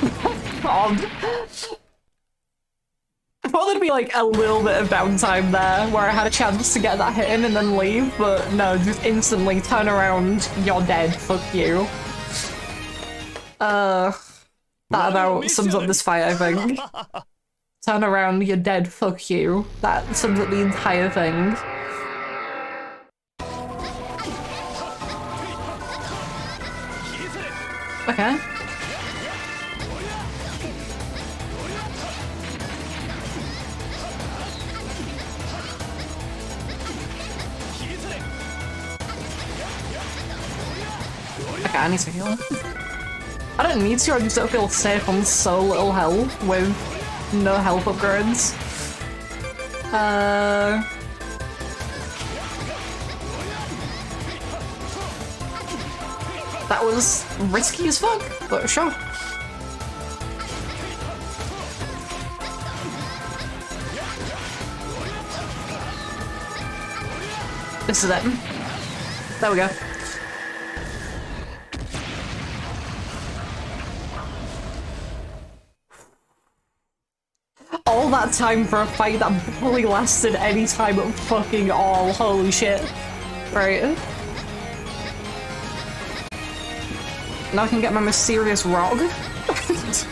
God. I thought there'd be like a little bit of downtime there where I had a chance to get that hit in and then leave, but no, just instantly turn around, you're dead, fuck you. That about sums up this fight, I think. Turn around, you're dead, fuck you. That sums up the entire thing. Okay. Okay, I need to heal. I don't need to, I just don't feel safe on so little health with no health upgrades. That was risky as fuck, but sure. This is it. There we go. All that time for a fight that barely lasted any time at fucking all. Holy shit. Right. Now I can get my mysterious rog.